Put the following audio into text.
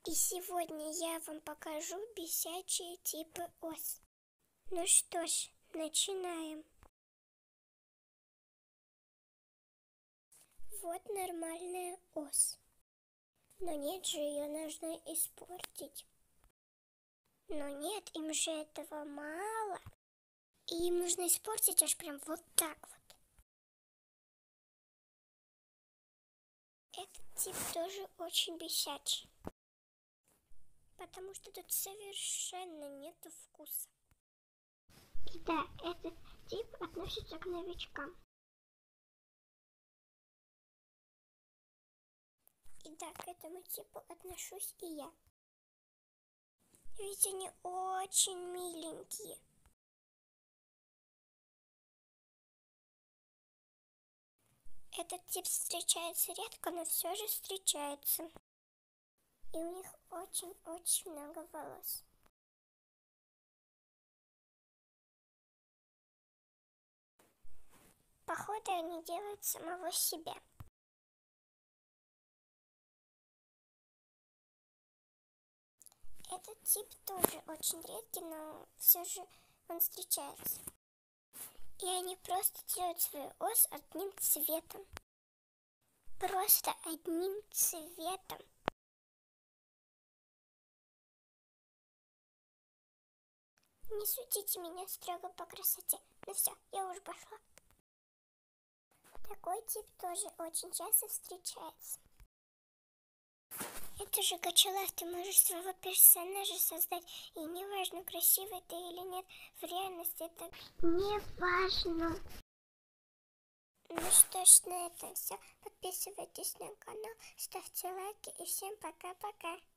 И сегодня я вам покажу бесячие типы ос. Ну что ж, начинаем. Вот нормальная ос. Но нет же, ее нужно испортить. Но нет, им же этого мало. И им нужно испортить аж прям вот так вот. Этот тип тоже очень бесячий. Потому что тут совершенно нету вкуса. И да, этот тип относится к новичкам. И да, к этому типу отношусь и я. Ведь они очень миленькие. Этот тип встречается редко, но все же встречается. И у них очень-очень много волос. Походу, они делают самого себя. Этот тип тоже очень редкий, но все же он встречается. И они просто делают свою ос одним цветом. Просто одним цветом. Не судите меня строго по красоте. Ну все, я уже пошла. Такой тип тоже очень часто встречается. Это же Гачелав, ты можешь своего персонажа создать, и неважно, красивый ты или нет, в реальности это не важно. Ну что ж, на этом все. Подписывайтесь на канал, ставьте лайки и всем пока-пока.